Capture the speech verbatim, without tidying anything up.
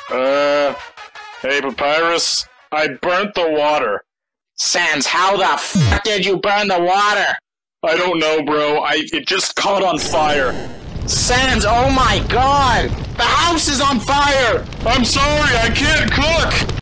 Uh, hey, Papyrus, I burnt the water. Sans, how the f did you burn the water? I don't know, bro. I it just caught on fire. Sans, oh my god! The house is on fire! I'm sorry, I can't cook!